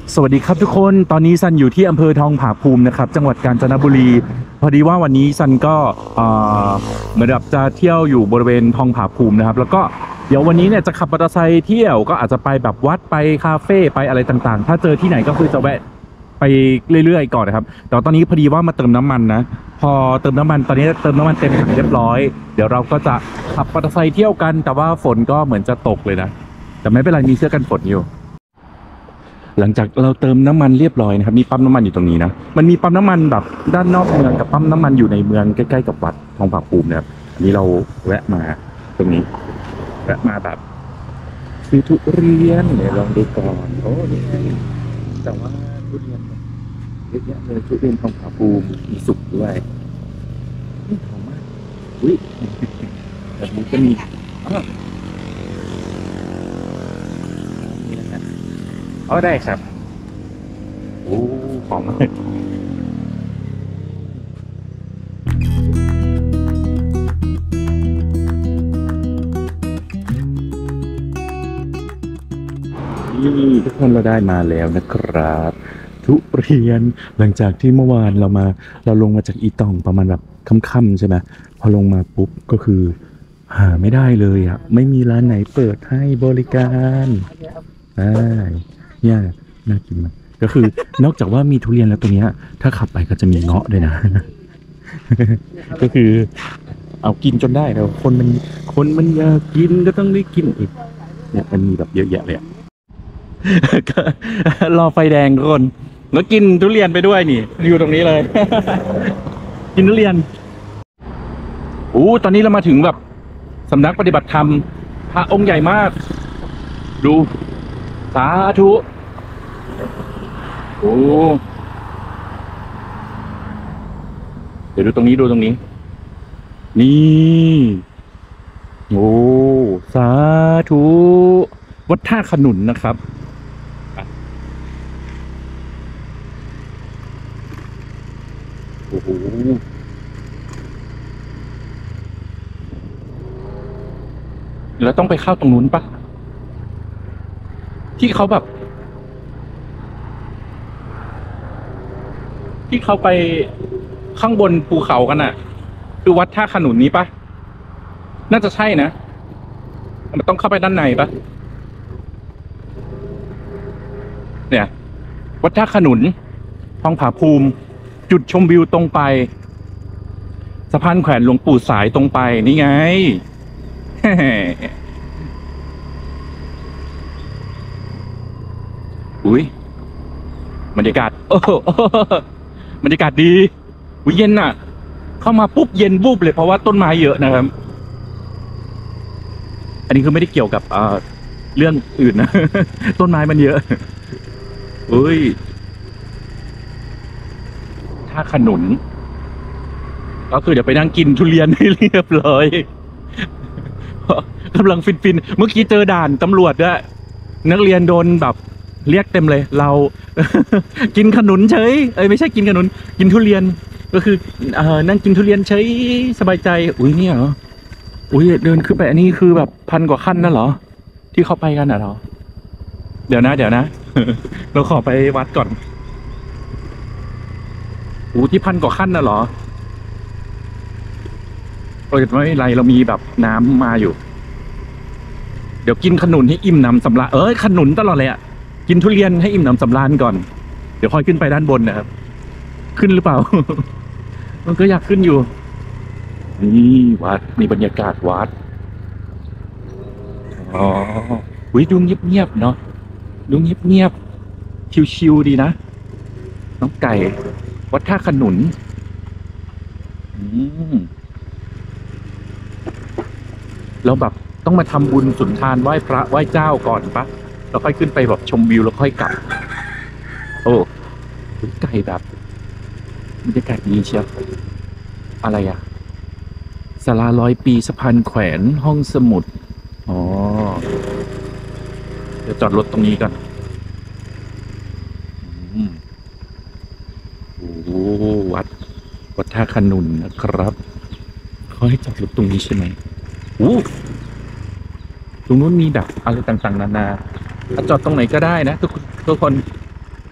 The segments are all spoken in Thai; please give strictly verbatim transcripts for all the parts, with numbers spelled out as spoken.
สวัสดีครับทุกคนตอนนี้ซันอยู่ที่อำเภอทองผาภูมินะครับจังหวัดกาญจนบุรีพอดีว่าวันนี้ซันก็เหมือนแบบจะเที่ยวอยู่บริเวณทองผาภูมินะครับแล้วก็เดี๋ยววันนี้เนี่ยจะขับมอเตอร์ไซค์เที่ยวก็อาจจะไปแบบวัดไปคาเฟ่ไปอะไรต่างๆถ้าเจอที่ไหนก็คือจะแวะไปเรื่อยๆก่อนนะครับแต่ตอนนี้พอดีว่ามาเติมน้ำมันนะพอเติมน้ำมันตอนนี้เติมน้ำมันเต็มถังเรียบร้อยเดี๋ยวเราก็จะขับมอเตอร์ไซค์เที่ยวกันแต่ว่าฝนก็เหมือนจะตกเลยนะแต่ไม่เป็นไรมีเสื้อกันฝนอยู่หลังจากเราเติมน้ำมันเรียบร้อยนะครับมีปั๊มน้ำมันอยู่ตรงนี้นะมันมีปั๊มน้ำมันแบบด้านนอกเมืองกับปั๊มน้ำมันอยู่ในเมืองใกล้ๆกับวัดทองผาภูมินะครับอันนี้เราแวะมาตรงนี้แวะมาแบบซื้อทุเรียนเนี่ยลองดูก่อนโอ้นี่แต่ว่าทุเรียนเยอะแยะเลยทุเรียนทองผาภูมิมีสุกด้วยหอมมากอุ้ยแบบนี้ก็มีอ๋อนี่นะอ๋อได้ครับโอ้หอมมากนี่ทุกคนเราได้มาแล้วนะครับทุเรียนหลังจากที่เมื่อวานเรามาเราลงมาจากอีตองประมาณแบบค่ำๆใช่ไหมพอลงมาปุ๊บก็คือหาไม่ได้เลยอ่ะไม่มีร้านไหนเปิดให้บริการใช่เนี่ยน่ากินมากก็คือนอกจากว่ามีทุเรียนแล้วตัวเนี้ยถ้าขับไปก็จะมีเงาะด้วยนะ ก็คือเอากินจนได้แล้วคนมันคนมันอยากกินก็ต้องได้กินอีกเนี่ยมันมีแบบเยอะแยะเลยอะ ก็รอไฟแดงทุกคนแล้วกินทุเรียนไปด้วยนี่อยู่ตรงนี้เลย กินทุเรียนโอ้ตอนนี้เรามาถึงแบบสำนักปฏิบัติธรรมพระองค์ใหญ่มากดูสาธุโอ้เดี๋ยวดูตรงนี้ดูตรงนี้นี่โอ้สาธุวัดท่าขนุนนะครับโอ้โหแล้วต้องไปเข้าตรงนู้นปะที่เขาแบบที่เขาไปข้างบนภูเขากันอะคือวัดท่าขนุนนี้ปะน่าจะใช่นะมันต้องเข้าไปด้านในปะเนี่ยวัดท่าขนุนทองผาภูมิจุดชมวิวตรงไปสะพานแขวนหลวงปู่สายตรงไปนี่ไง อุ้ยบรรยากาศโอ้โหบรรยากาศดีอุ้ยเย็นน่ะเข้ามาปุ๊บเย็นบูบเลยเพราะว่าต้นไม้เยอะนะครับอันนี้คือไม่ได้เกี่ยวกับเรื่องอื่นนะ ต้นไม้มันเยอะอุ้ยท่าขนุนก็คือเดี๋ยวไปนั่งกินทุเรียนให้เรียบร้อยกำลังฟินๆเมื่อกี้เจอด่านตำรวจด้วยนักเรียนโดนแบบเรียกเต็มเลยเรา กินขนุนเฉยเอ้ยไม่ใช่กินขนุนกินทุเรียนก็คือเออนั่งกินทุเรียนเฉยสบายใจอุ้ยเนี่ยเหรออุ้ยเดินขึ้นไปอันนี้คือแบบพันกว่าขั้นนั่นเหรอที่เขาไปกันอ่ะเหรอเดี๋ยวนะเดี๋ยวนะ เราขอไปวัดก่อนอู้ที่พันกว่าขั้นน่ะเหรอเออไม่เป็นไรเรามีแบบน้ำมาอยู่เดี๋ยวกินขนุนให้อิ่มหนำสำราญเอ้ยขนุนตลอดเลยอ่ะกินทุเรียนให้อิ่มหนำสำราญก่อนเดี๋ยวค่อยขึ้นไปด้านบนนะครับขึ้นหรือเปล่า มันก็อยากขึ้นอยู่นี่วัดมีบรรยากาศวัดอ๋อวิดูเงียบๆเนาะดูเงียบๆชิวๆดีนะน้องไก่วัดท่าขนุนอืมแล้วแบบต้องมาทำบุญสุนทานไหว้พระไหว้เจ้าก่อนปะแล้วค่อยขึ้นไปแบบชมวิวแล้วค่อยกลับโอ้ไก่แบบบรรยากาศดีเชียวอะไรอะศาลาร้อยปีสะพานแขวนห้องสมุดอ๋อเดี๋ยวจอดรถตรงนี้ก่อนอืมโอ้วัดวัดท่าขนุนนะครับเขาให้จอดรถตรงนี้ใช่ไหมโอ้ตรงนู้นมีแบบอะไรต่างๆนานาจอดตรงไหนก็ได้นะทุกทุกคน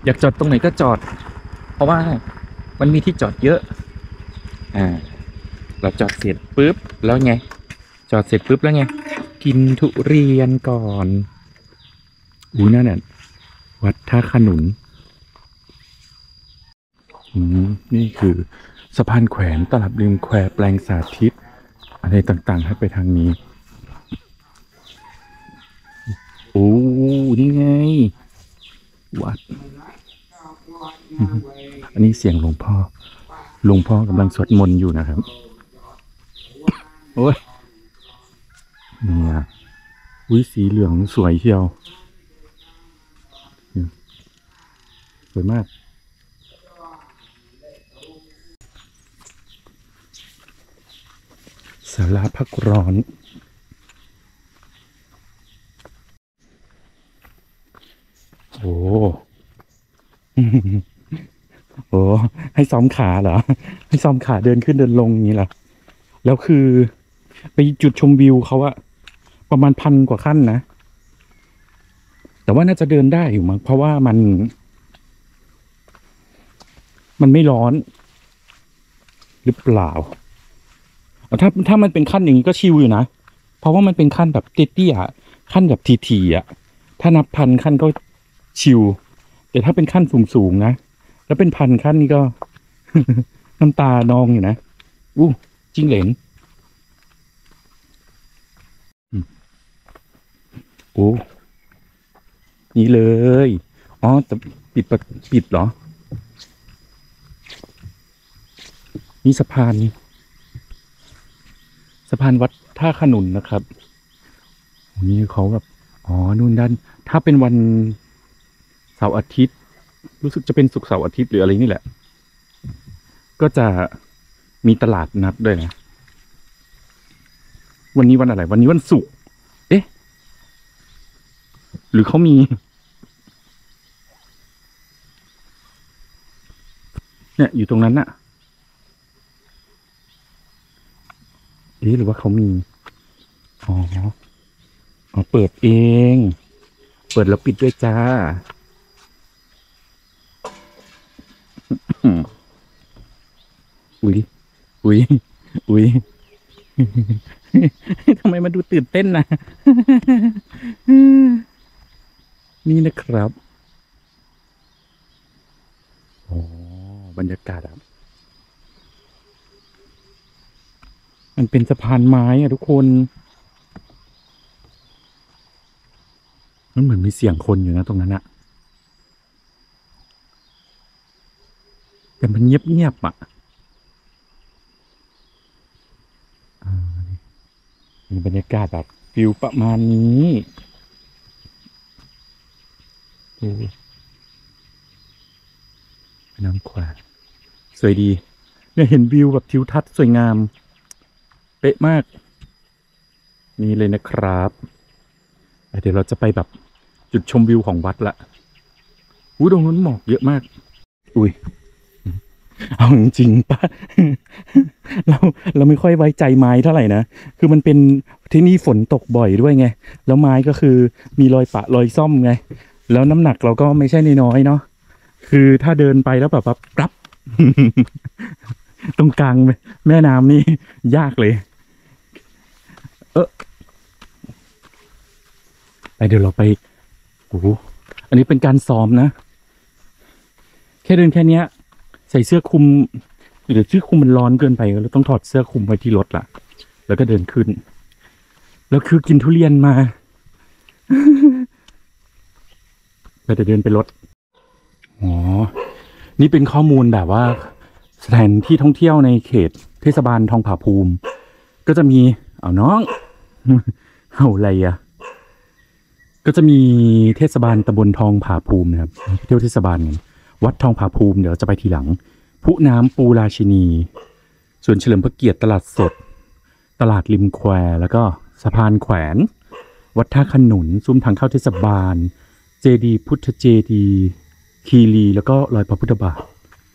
อยากจอดตรงไหนก็จอด เพราะว่ามันมีที่จอดเยอะอ่าเราจอดเสร็จปุ๊บแล้วไงจอดเสร็จปุ๊บแล้วไงกินทุเรียนก่อนอู้นั่นน่ะวัดท่าขนุนอืมนี่คือสะพานแขวนตลับริมแควแปลงสาธิตอะไรต่างๆให้ไปทางนี้โอ้นี่ไงวัดอันนี้เสียงหลวงพ่อหลวงพ่อกำลังสวดมนต์อยู่นะครับโอ้ยเนี่ยอุ้ยสีเหลืองสวยเชียวสวยมากศาลาพักร้อนโอ้โอ้ให้ซ้อมขาเหรอให้ซ้อมขาเดินขึ้นเดินลงอย่างนี้เหรอแล้วคือไปจุดชมวิวเขาอะประมาณพันกว่าขั้นนะแต่ว่าน่าจะเดินได้อยู่มั้งเพราะว่ามัน มันไม่ร้อนหรือเปล่าถ้าถ้ามันเป็นขั้นอย่างนี้ก็ชิลอยู่นะเพราะว่ามันเป็นขั้นแบบเตี้ยๆขั้นแบบทีๆอ่ะถ้านับพันขั้นก็ชิลแต่ถ้าเป็นขั้นสูงๆนะแล้วเป็นพันขั้นนี่ก็ น้ำตานองอยู่นะอู้จิ้งเหลนโอ้นี่เลยอ๋อแต่ปิดปิดเหรอนี่สะพานนี่สะพานวัดท่าขนุนนะครับนี่เขาแบบอ๋อนู่นด้านถ้าเป็นวันเสาร์อาทิตย์รู้สึกจะเป็นศุกร์เสาร์อาทิตย์หรืออะไรนี่แหละก็จะมีตลาดนัดด้วยนะวันนี้วันอะไรวันนี้วันศุกร์เอ๊ะหรือเขามีเนี่ยอยู่ตรงนั้นน่ะเอ๊ะหรือว่าเขามีอ๋ออ๋อเปิดเองเปิดแล้วปิดด้วยจ้าอุ้ยอุ้ยอุ้ยทำไมมันดูตื่นเต้นนะนี่นะครับโอ้บรรยากาศอ่ะมันเป็นสะพานไม้อะทุกคนมันเหมือนมีเสียงคนอยู่นะตรงนั้นอะแต่มันเงียบๆอ่ะมีบรรยากาศแบบฟิลประมาณนี้ดูน้ำแควสวยดีเนี่ยเห็นวิวแบบทิวทัศน์สวยงามเป๊ะมากนี่เลยนะครับเดี๋ยวเราจะไปแบบจุดชมวิวของวัดละอู้ตรงนู้นหมอกเยอะมากอุ้ยเอาจริงๆป่ะเราเราไม่ค่อยไว้ใจไม้เท่าไหร่นะคือมันเป็นที่นี่ฝนตกบ่อยด้วยไงแล้วไม้ก็คือมีรอยปะรอยซ่อมไงแล้วน้ำหนักเราก็ไม่ใช่น้อยๆเนาะคือถ้าเดินไปแล้วแบบแบบกรับ ตรงกลางแม่น้ำนี่ยากเลยเออไปเดี๋ยวเราไปโอ้โหอันนี้เป็นการซ้อมนะแค่เดินแค่เนี้ยใส่เสื้อคลุมเดี๋ยวเสื้อคลุมมันร้อนเกินไปเราต้องถอดเสื้อคลุมไว้ที่รถละแล้วก็เดินขึ้นแล้วคือกินทุเรียนมาเราจะเดินไปรถอ๋อนี่เป็นข้อมูลแบบว่าสถานที่ท่องเที่ยวในเขตเทศบาลทองผาภูมิก็จะมีเอาน้องเอาอะไรอ่ะก็จะมีเทศบาลตำบลทองผาภูมินะครับเที่ยวเทศบาลวัดทองผาภูมิเดี๋ยวจะไปทีหลังพุน้ำปูราชินีส่วนเฉลิมพระเกียรติตลาดสดตลาดริมแควแล้วก็สะพานแขวนวัดท่าขนุนซุ้มทางเข้าเทศบาลเจดีย์พุทธเจดีย์คีรีแล้วก็รอยพระพุทธบาท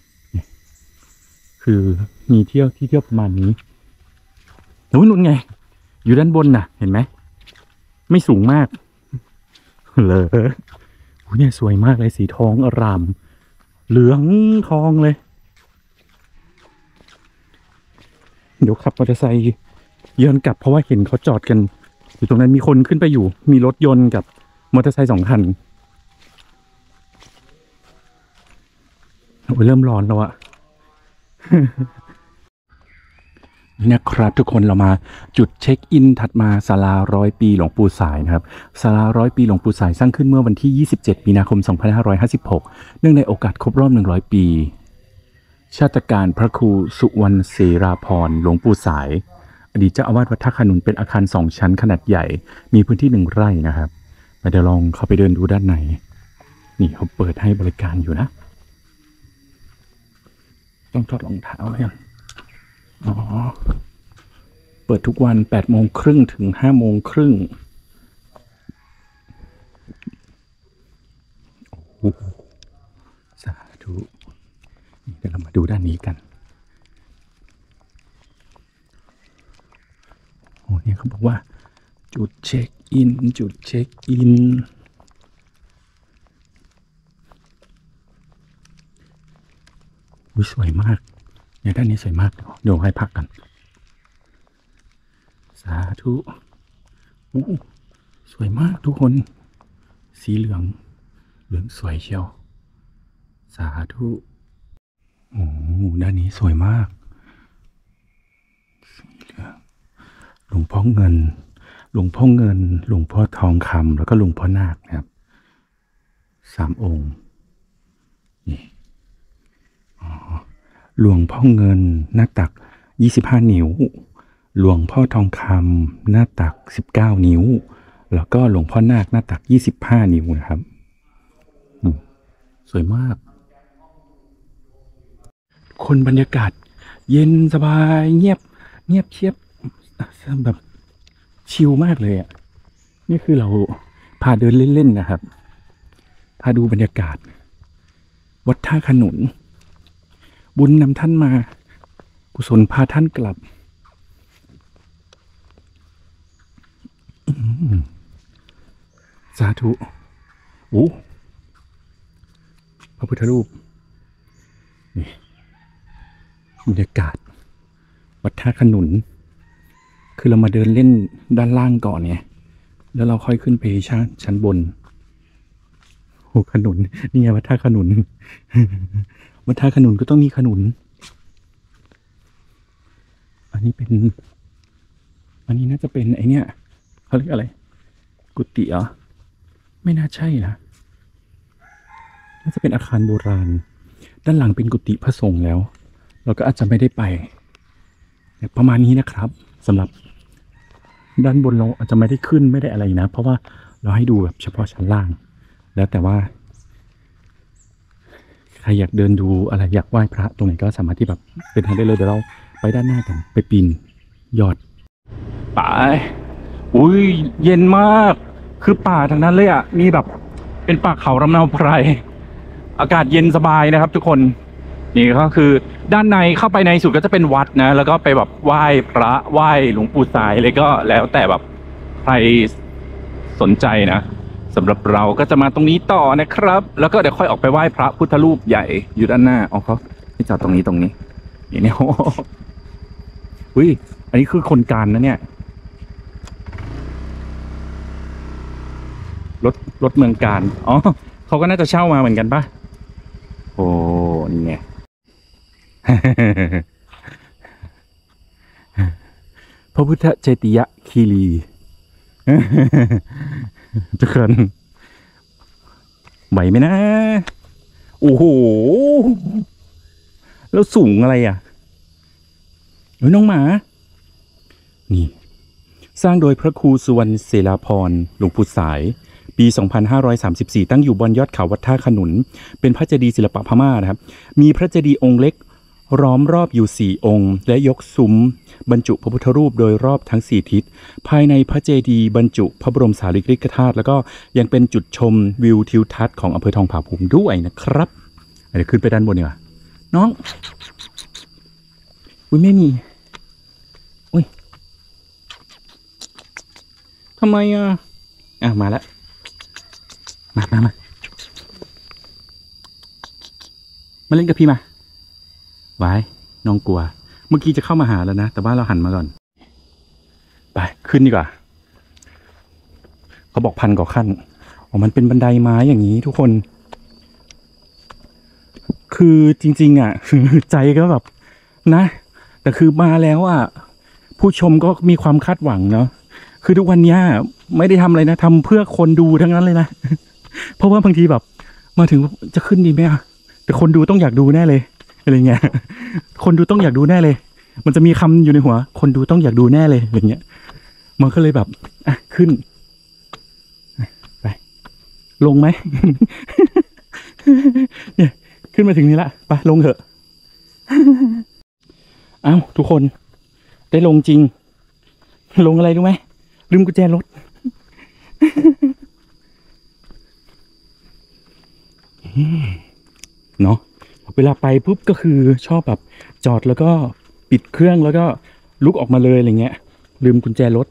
คือมีเที่ยวที่เที่ยวประมาณนี้นู้นนู้นไงอยู่ด้านบนน่ะเห็นไหมไม่สูงมากเลยเนี่ยสวยมากเลยสีทองอร่ามเหลืองทองเลยเดี๋ยวขับมอเตอร์ไซค์ย้อนกลับเพราะว่าเห็นเขาจอดกันอยู่ตรงนั้นมีคนขึ้นไปอยู่มีรถยนต์กับมอเตอร์ไซค์สองคันโอ้ยเริ่มร้อนแล้วอะนะครับทุกคนเรามาจุดเช็คอินถัดมาศาลาร้อยปีหลวงปู่สายนะครับศาลาร้อยปีหลวงปู่สายสร้างขึ้นเมื่อวันที่ยี่สิบเจ็ดมีนาคมสองพันห้าร้อยห้าสิบหกเนื่องในโอกาสครบรอบหนึ่งร้อยปีชาตการพระครูสุวรรณเสราพรหลวงปู่สายอดีตเจ้าอาวาสวัดท่าขนุนเป็นอาคารสองชั้นขนาดใหญ่มีพื้นที่หนึ่งไร่นะครับมาเดี๋ยวลองเข้าไปเดินดูด้านในนี่เขาเปิดให้บริการอยู่นะต้องถอดรองเท้ายังอ๋อเปิดทุกวันแปดโมงครึ่งถึงห้าโมงครึ่งโอ้โหสาธุเดี๋ยวเรามาดูด้านนี้กันโอ้เนี่ยเขาบอกว่าจุดเช็คอินจุดเช็คอินอุ้ยสวยมากเนี่ยด้านนี้สวยมากเดี๋ยวให้พักกันสาธุอู้สวยมากทุกคนสีเหลืองเหลืองสวยเชียวสาธุโอ้ด้านนี้สวยมากสีเหลืองหลวงพ่อเงินหลวงพ่อเงินหลวงพ่อทองคำแล้วก็หลวงพ่อนาคนะครับสามองค์นี่อ๋อหลวงพ่อเงินหน้าตักยี่สิบห้านิ้วหลวงพ่อทองคำหน้าตักสิบเก้านิ้วแล้วก็หลวงพ่อนาคหน้าตักยี่สิบห้านิ้วนะครับสวยมากคนบรรยากาศเย็นสบายเงียบเงียบเชียบแบบชิลมากเลยอ่ะนี่คือเราพาเดินเล่นๆนะครับพาดูบรรยากาศวัดท่าขนุนบุญนำท่านมากุศลพาท่านกลับสาธุโอ้พระพุทธรูปนี่บรรยากาศวัดท่าขนุนคือเรามาเดินเล่นด้านล่างก่อนเนี่ยแล้วเราค่อยขึ้นไปชั้นชั้นบนโอ้ขนุนนี่ไงวัดท่าขนุนวัดท่าขนุนก็ต้องมีขนุนอันนี้เป็นอันนี้น่าจะเป็นไอเนี้ยเขาเรียกอะไรกุฏิเหรอไม่น่าใช่นะน่าจะเป็นอาคารโบราณด้านหลังเป็นกุฏิพระสงฆ์แล้วเราก็อาจจะไม่ได้ไปประมาณนี้นะครับสำหรับด้านบนเราอาจจะไม่ได้ขึ้นไม่ได้อะไรนะเพราะว่าเราให้ดูแบบเฉพาะชั้นล่างแล้วแต่ว่าใครอยากเดินดูอะไรอยากไหว้พระตรงไหนก็สามารถที่แบบเป็นทางได้เลยเดี๋ยวเราไปด้านหน้ากันไปปีนยอดไปอุ้ยเย็นมากคือป่าทางนั้นเลยอ่ะมีแบบเป็นป่าเขาลำเนาไพรอากาศเย็นสบายนะครับทุกคนนี่ก็คือด้านในเข้าไปในสุดก็จะเป็นวัดนะแล้วก็ไปแบบไหว้พระไหว้หลวงปู่สายเลยก็แล้วแต่แบบใครสนใจนะสำหรับเราก็จะมาตรงนี้ต่อนะครับแล้วก็เดี๋ยวค่อยออกไปไหว้พระพุทธรูปใหญ่อยู่ด้านหน้าอ๋อเขาที่จอดตรงนี้ตรงนี้นี่เนี่ยอุ้ยอันนี้คือคนการนะเนี่ยรถรถเมืองการอ๋อเขาก็น่าจะเช่ามาเหมือนกันปะโอ้นี่ไง พระพุทธเจติยคีรี ทุกคนไหวไหมนะโอ้โหแล้วสูงอะไรอ่ะเฮ้ยน้องหมานี่สร้างโดยพระครูสุวรรณเสราพรหลวงปู่สายปีสองพันห้าร้อยสามสิบสี่ตั้งอยู่บนยอดเขาวัดท่าขนุนเป็นพระเจดีย์ศิลปะพม่านะครับมีพระเจดีย์องค์เล็กล้อมรอบอยู่สี่องค์และยกซุ้มบรรจุพระพุทธรูปโดยรอบทั้งสี่ทิศภายในพระเจดีย์บรรจุพระบรมสารีริกธาตุแล้วก็ยังเป็นจุดชมวิวทิวทัศน์ของอำเภอทองผาภูมิด้วยนะครับเดี๋ยวขึ้นไปด้านบนดีกว่าน้องอุ้ยไม่มีอุ้ยทำไมอ่ะอ่ะมาแล้วมามามามาเล่นกับพี่มาไว้น้องกลัวเมื่อกี้จะเข้ามาหาแล้วนะแต่ว่าเราหันมาก่อนไปขึ้นดีกว่าเขาบอกพันกว่าขั้นอ๋อมันเป็นบันไดไม้อย่างนี้ทุกคนคือจริงๆอ่ะ ใจก็แบบนะแต่คือมาแล้วอ่ะผู้ชมก็มีความคาดหวังเนาะคือทุกวันนี้ไม่ได้ทำอะไรนะทำเพื่อคนดูทั้งนั้นเลยนะ เพราะว่าบางทีแบบมาถึงจะขึ้นดีไหมอ่ะแต่คนดูต้องอยากดูแน่เลยอะไรเงี้ยคนดูต้องอยากดูแน่เลยมันจะมีคำอยู่ในหัวคนดูต้องอยากดูแน่เลยอะไรเงี้ยมันก็เลยแบบอ่ะขึ้นไปลงไหม เนี่ยขึ้นมาถึงนี้ละไปลงเถอะ เอ้าทุกคนได้ลงจริงลงอะไรรู้ไหมลืมกุญแจรถ เนาะเวลาไปปุ๊บก็คือชอบแบบจอดแล้วก็ปิดเครื่องแล้วก็ลุกออกมาเลยอะไรเงี้ยลืมกุญแจรถ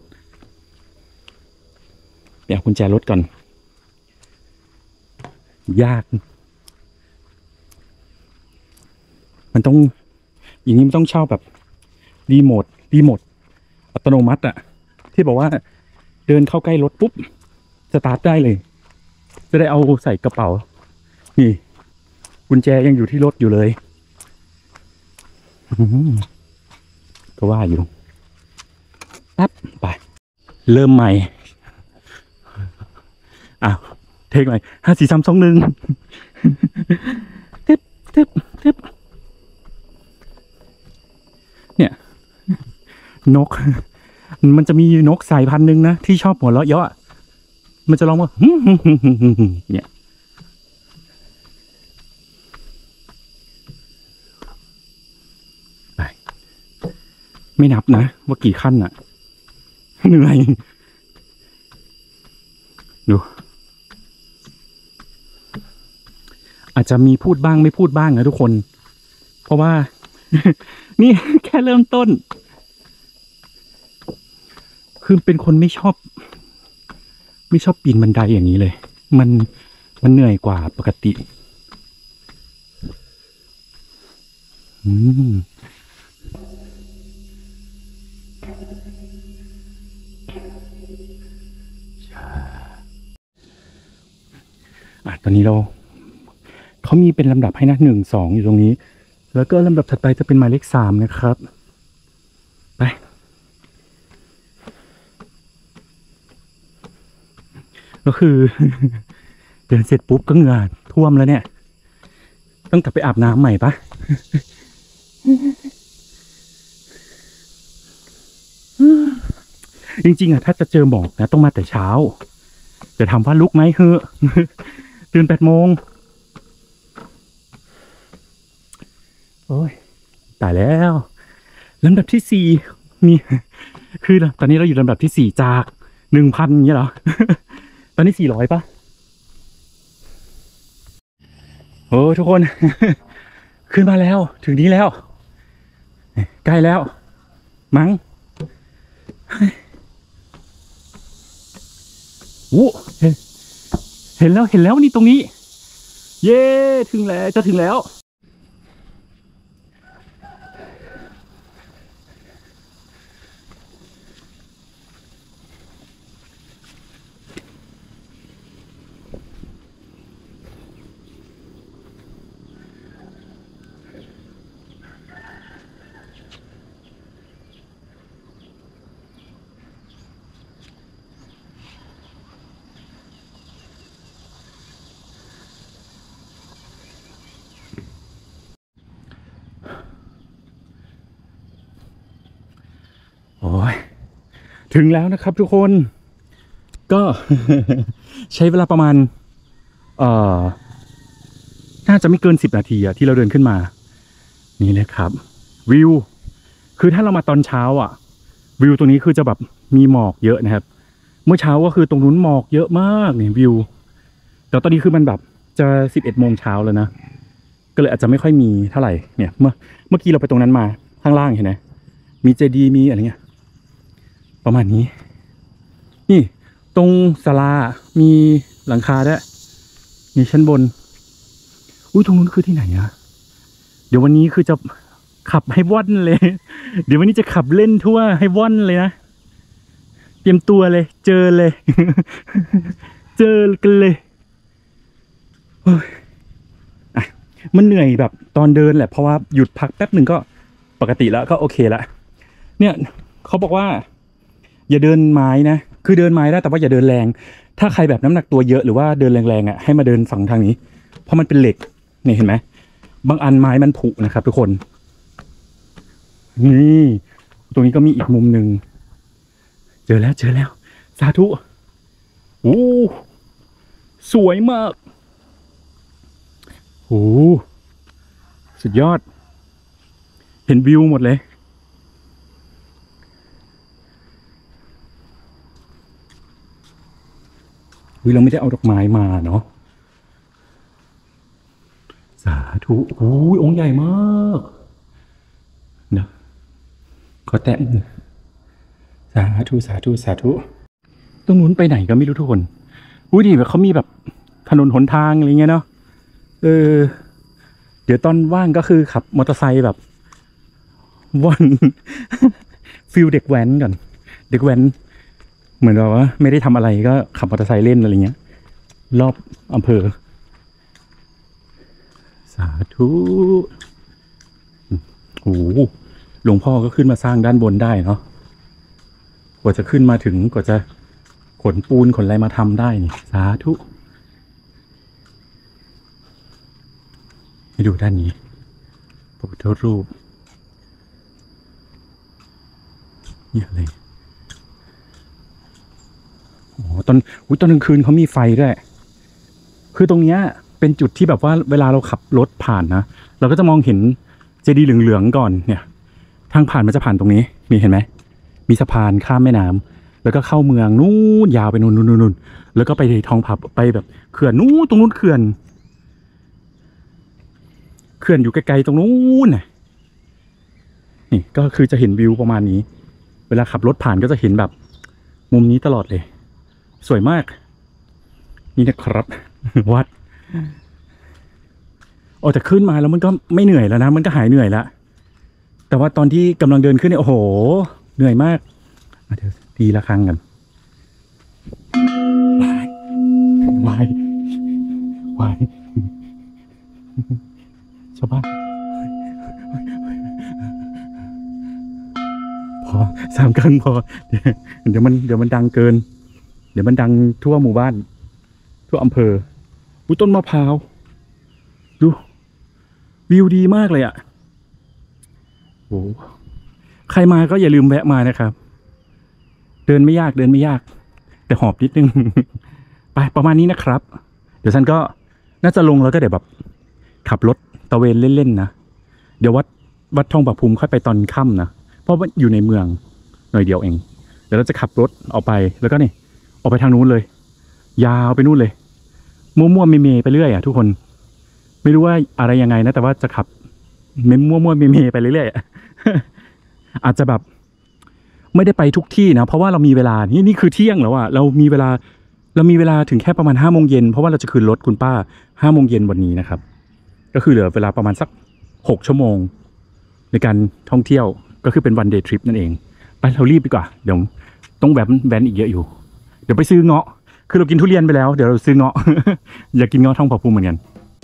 เดี๋ยวกุญแจรถก่อนยากมันต้องอย่างนี้มันต้องเช่าแบบรีโมทรีโมทอัตโนมัติอะที่บอกว่าเดินเข้าใกล้รถปุ๊บสตาร์ทได้เลยจะได้เอาใส่กระเป๋านี่กุญแจยังอยู่ที่รถอยู่เลยก็ว่าอยู่ปั๊บไปเริ่มใหม่อ้าวเทคใหม่ห้าสี่สามสองหนึ่งทึบทึบทึบเนี่ยนกมันจะมีนกสายพันธุ์หนึ่งนะที่ชอบหัวเราะเยาะมันจะร้องว่าเนี่ยไปไม่นับนะว่ากี่ขั้นอะเหนื่อยดูอาจจะมีพูดบ้างไม่พูดบ้างนะทุกคนเพราะว่า นี่แค่เริ่มต้นคือเป็นคนไม่ชอบไม่ชอบปีนบันไดอย่างนี้เลยมันมันเหนื่อยกว่าปกติอืมอ่ะตอนนี้เราเขามีเป็นลำดับให้นะหนึ่งสองอยู่ตรงนี้แล้วก็ลำดับถัดไปจะเป็นหมายเลขสามนะครับไปก็คือ เดินเสร็จปุ๊บก็เหงื่อท่วมแล้วเนี่ยต้องกลับไปอาบน้ำใหม่ปะ จริงๆอ่ะถ้าจะเจอหมอกนะต้องมาแต่เช้าจะทำว่าลุกไหมเฮ้อ ตื่นแปดโมงโอ้ยตายแล้วลำดับที่สี่มีคือตอนนี้เราอยู่ลำดับที่สี่จากหนึ่งพันอย่างเงี้ยเหรอ ตอนนี้สี่ร้อยปะโอ้ทุกคน ขึ้นมาแล้วถึงนี้แล้วใกล้แล้วมั้งโอ้เห็นเห็นแล้วเห็นแล้วนี่ตรงนี้เย้ถึงแล้วจะถึงแล้วโอ้ยถึงแล้วนะครับทุกคนก็ ใช้เวลาประมาณเอ่อน่าจะไม่เกินสิบนาทีอะที่เราเดินขึ้นมานี่เลยครับวิวคือถ้าเรามาตอนเช้าอะวิวตรงนี้คือจะแบบมีหมอกเยอะนะครับเมื่อเช้าก็คือตรงนู้นหมอกเยอะมากเนี่ยวิวแต่ตอนนี้คือมันแบบจะสิบเอ็ดโมงเช้าแล้วนะก็เลยอาจจะไม่ค่อยมีเท่าไหร่เนี่ยเมื่อเมื่อกี้เราไปตรงนั้นมาข้างล่างเห็นไหมมีเจดีย์มีอะไรเงี้ยประมาณนี้นี่ตรงศาลามีหลังคาด้วยมีชั้นบนอุ้ยตรงนู้นคือที่ไหนอะเดี๋ยววันนี้คือจะขับให้ว่อนเลย เดี๋ยววันนี้จะขับเล่นทั่วให้ว่อนเลยนะเตรียมตัวเลยเจอเลย เจอกันเลยอ่ะมันเหนื่อยแบบตอนเดินแหละเพราะว่าหยุดพักแป๊บหนึ่งก็ปกติแล้วก็โอเคละเนี่ยเขาบอกว่าอย่าเดินไม้นะคือเดินไม้ได้แต่ว่าอย่าเดินแรงถ้าใครแบบน้ำหนักตัวเยอะหรือว่าเดินแรงๆอ่ะให้มาเดินฝั่งทางนี้เพราะมันเป็นเหล็กนี่เห็นไหมบางอันไม้มันผุนะครับทุกคนนี่ตรงนี้ก็มีอีกมุมหนึ่งเจอแล้วเจอแล้วสาธุโอ้สวยมากโอ้สุดยอดเห็นวิวหมดเลยวิเราไม่ได้เอาดอกไม้มาเนาะสาธุโอ้ยองค์ใหญ่มากเนาะขอแตะมือสาธุสาธุสาธุตรงนู้นไปไหนก็ไม่รู้ทุกคนอุ้ยดีแบบเขามีแบบถนนหนทางอะไรเงี้ยเนาะเออเดี๋ยวตอนว่างก็คือขับมอเตอร์ไซค์แบบวัน ฟิลเด็กแว้นก่อนเด็กแว้นเหมือนแบบว่าไม่ได้ทำอะไรก็ขับมอเตอร์ไซค์เล่นอะไรเงี้ยรอบอำเภอสาธุโอ้โหหลวงพ่อก็ขึ้นมาสร้างด้านบนได้เนาะกว่าจะขึ้นมาถึงกว่าจะขนปูนขนอะไรมาทำได้นี่สาธุให้ดูด้านนี้พระพุทธรูปเยอะเลยโอ้ตอนอุ้ยตอนกลางคืนเขามีไฟด้วยคือตรงเนี้ยเป็นจุดที่แบบว่าเวลาเราขับรถผ่านนะเราก็จะมองเห็นเจดีย์เหลืองๆก่อนเนี่ยทางผ่านมันจะผ่านตรงนี้นี่เห็นไหมมีสะพานข้ามแม่น้ำแล้วก็เข้าเมืองนู้นยาวไปนู่นนู่นนู่นแล้วก็ไปทองผาไปแบบเขื่อนนู้นตรงนู้นเขื่อนเขื่อนอยู่ไกลๆตรงนู้นน่ะนี่ก็คือจะเห็นวิวประมาณนี้เวลาขับรถผ่านก็จะเห็นแบบมุมนี้ตลอดเลยสวยมากนี่นะครับ วัดโอ้แต่ขึ้นมาแล้วมันก็ไม่เหนื่อยแล้วนะมันก็หายเหนื่อยแล้วแต่ว่าตอนที่กำลังเดินขึ้นเนี่ยโอ้โหเหนื่อยมากเดี๋ยวตีละครั้งกันวายวายวายชาวบ้านพอสามครั้งพอเดี๋ยวมันเดี๋ยวมันดังเกินเดี๋ยวมันดังทั่วหมู่บ้านทั่วอำเภออุ้ยต้นมะพร้าวดูวิวดีมากเลยอ่ะโอ้ใครมาก็อย่าลืมแวะมานะครับเดินไม่ยากเดินไม่ยากแต่หอบนิดนึง ไปประมาณนี้นะครับเดี๋ยวฉันก็น่าจะลงแล้วก็เดี๋ยวแบบขับรถตะเวนเล่นๆนะเดี๋ยววัดวัดทองผาภูมิค่อยไปตอนค่ำนะเพราะว่าอยู่ในเมืองหน่อยเดียวเองเดี๋ยวเราจะขับรถออกไปแล้วก็นี่ออกไปทางนู้นเลยยาวไปนู่นเลยมั่วๆเมย์ๆไปเรื่อยอ่ะทุกคนไม่รู้ว่าอะไรยังไงนะแต่ว่าจะขับเมมั่วๆเมย์ๆไปเรื่อยๆ อาจจะแบบไม่ได้ไปทุกที่นะเพราะว่าเรามีเวลานี่นี่คือเที่ยงแล้วอ่ะเรามีเวลาเรามีเวลาถึงแค่ประมาณห้าโมงเย็นเพราะว่าเราจะคืนรถคุณป้าห้าโมงเย็นวันนี้นะครับก็คือเหลือเวลาประมาณสักหกชั่วโมงในการท่องเที่ยวก็คือเป็นวันเดย์ทริปนั่นเองไปเรารีบดีกว่าเดี๋ยวต้องแวนแวนอีกเยอะอยู่เดี๋ยวไปซื้อเงาะคือเรากินทุเรียนไปแล้วเดี๋ยวเราซื้อเงาะ อยากกินเงาะทองผาภูมิเหมือนกัน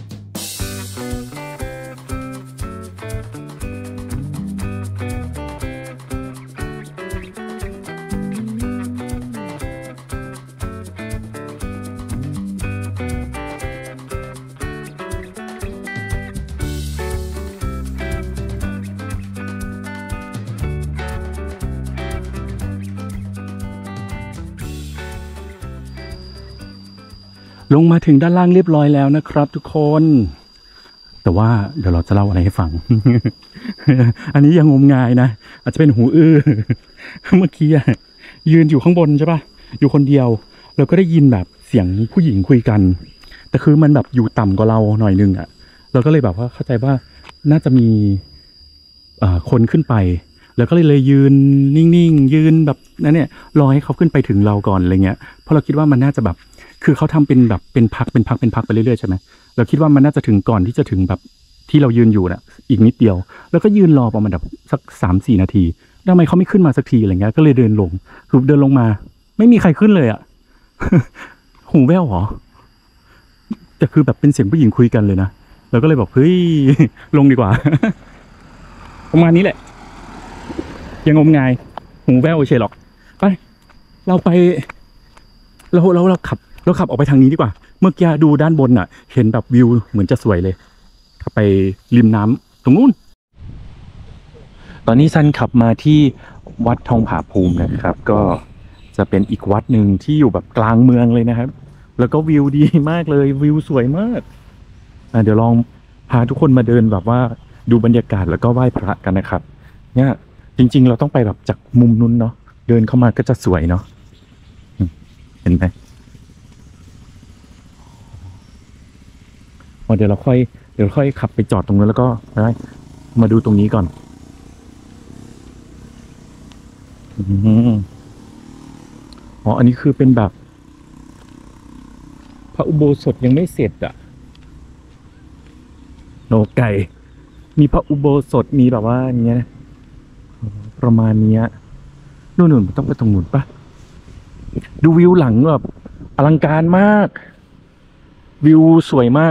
ลงมาถึงด้านล่างเรียบร้อยแล้วนะครับทุกคนแต่ว่าเดี๋ยวเราจะเล่าอะไรให้ฟัง อันนี้ยังงมงายนะอาจจะเป็นหูอื้อ เมื่อกี้ยืนอยู่ข้างบนใช่ปะอยู่คนเดียวเราก็ได้ยินแบบเสียงผู้หญิงคุยกันแต่คือมันแบบอยู่ต่ำกว่าเราหน่อยนึงอ่ะเราก็เลยแบบว่าเข้าใจว่าน่าจะมีคนขึ้นไปแล้วก็เลยเลยยืนนิ่งๆยืนแบบนั้นเนี่ยรอให้เขาขึ้นไปถึงเราก่อนอะไรเงี้ยเพราะเราคิดว่ามันน่าจะแบบคือเขาทำเป็นแบบเป็นพักเป็นพักเป็นพักไปเรื่อยๆใช่ไหมเราคิดว่ามันน่าจะถึงก่อนที่จะถึงแบบที่เรายืนอยู่น่ะ อีกนิดเดียวแล้วก็ยืนรอประมาณแบบสักสามสี่นาทีทำไมเขาไม่ขึ้นมาสักทีอะไรเงี้ยก็เลยเดินลงคือเดินลงมา ไม่มีใครขึ้นเลยอ่ะ หูแว่วเหรอแต่คือแบบเป็นเสียงผู้หญิงคุยกันเลยนะเราก็เลยบอกเฮ้ย ลงดีกว่า ประมาณนี้แหละ ยังงมงายหูแว่วเฉยหรอกไปเราไปเราเราเราขับเราขับออกไปทางนี้ดีกว่าเมื่อกี้ดูด้านบนน่ะ เห็นแบบวิวเหมือนจะสวยเลยขับไปริมน้ำตรงนู้นตอนนี้ซันขับมาที่วัดทองผาภูมินะครับ ก็จะเป็นอีกวัดหนึ่งที่อยู่แบบกลางเมืองเลยนะครับ แล้วก็วิวดีมากเลยวิวสวยมากอ่ะเดี๋ยวลองพาทุกคนมาเดินแบบว่าดูบรรยากาศแล้วก็ไหว้พระกันนะครับเนี่ยจริงๆเราต้องไปแบบจากมุมนู้นเนาะเดินเข้ามาก็จะสวยเนาะเห็นไหมเดี๋ยวเราค่อยเดี๋ยวค่อยขับไปจอดตรงนั้นแล้วก็ได้มาดูตรงนี้ก่อนอ๋ออันนี้คือเป็นแบบพระอุโบสถยังไม่เสร็จอ่ะโนไก่มีพระอุโบสถมีแบบว่าเนี้ยประมาณนี้นู่นๆต้องไปตรงนู้นปะดูวิวหลังแบบอลังการมากวิวสวยมาก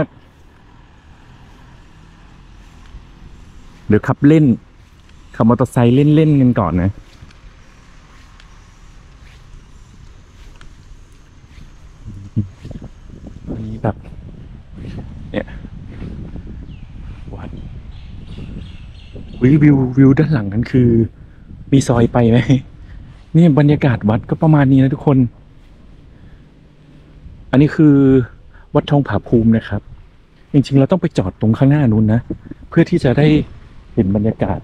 เดี๋ยวขับเล่นขับมอเตอร์ไซค์เล่นๆกันก่อนนะอันนี้แบบเนี่ยวัดวิววิววิวด้านหลังนั้นคือมีซอยไปไหมนี่บรรยากาศวัดก็ประมาณนี้นะทุกคนอันนี้คือวัดทองผาภูมินะครับจริงๆเราต้องไปจอดตรงข้างหน้านู้นนะเพื่อที่จะได้เห็นบรรยากาศ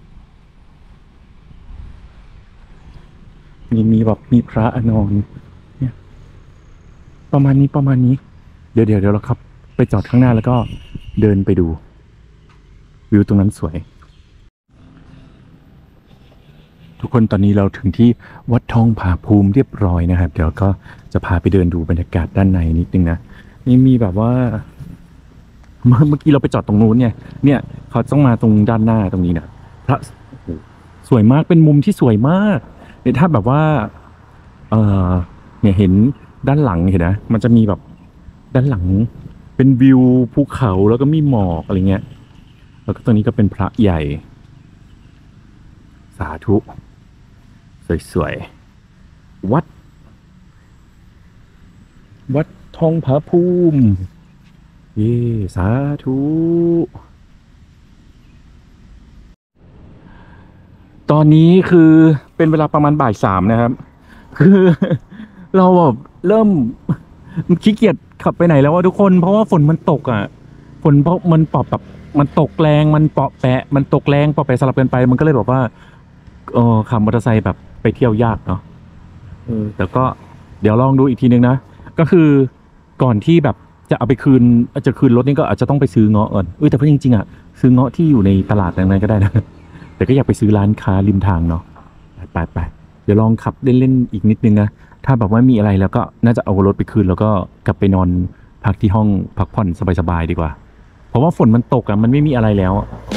มีมีแบบมีพระอนอนเนี่ยประมาณนี้ประมาณนี้เดี๋ยวเดี๋ยวเดี๋ยวเราครับไปจอดข้างหน้าแล้วก็เดินไปดูวิวตรงนั้นสวยทุกคนตอนนี้เราถึงที่วัดทองผาภูมิเรียบร้อยนะครับเดี๋ยวก็จะพาไปเดินดูบรรยากาศด้านในนิดนึงนะนี่มีแบบว่าเมื่อเมื่อกี้เราไปจอดตรงนู้นเนี่ยเนี่ยเขาต้องมาตรงด้านหน้าตรงนี้นะพระสวยมากเป็นมุมที่สวยมากเนี่ยถ้าแบบว่าเออเนี่ยเห็นด้านหลังเห็นนะมันจะมีแบบด้านหลังเป็นวิวภูเขาแล้วก็มีหมอกอะไรเงี้ยแล้วก็ตรงนี้ก็เป็นพระใหญ่สาธุสวยๆวัดวัดทองผาภูมิเย่สาธุตอนนี้คือเป็นเวลาประมาณบ่ายสามนะครับคือเราแบบเริ่มขี้เกียจขับไปไหนแล้วว่าทุกคนเพราะว่าฝนมันตกอ่ะฝนเพราะมันปอบแบบมันตกแรงมันเปาะแปะมันตกแรงเปาะแปะสลับกันไปมันก็เลยแบบว่าเออขับมอเตอร์ไซค์แบบไปเที่ยวยากเนาะเออแต่ก็เดี๋ยวลองดูอีกทีนึงนะก็คือก่อนที่แบบจะเอาไปคืนจะคืนรถนี่ก็อาจจะต้องไปซื้อเงาะก่อนเออแต่เพราะจริงๆอ่ะซื้อเงาะที่อยู่ในตลาดนั้นก็ได้นะแต่ก็อยากไปซื้อร้านค้าริมทางเนาะไปไปเดี๋ยวลองขับเล่นๆอีกนิดนึงนะถ้าแบบว่ามีอะไรแล้วก็น่าจะเอารถไปคืนแล้วก็กลับไปนอนพักที่ห้องพักผ่อนสบายๆดีกว่าเพราะว่าฝนมันตกอ่ะมันไม่มีอะไรแล้ว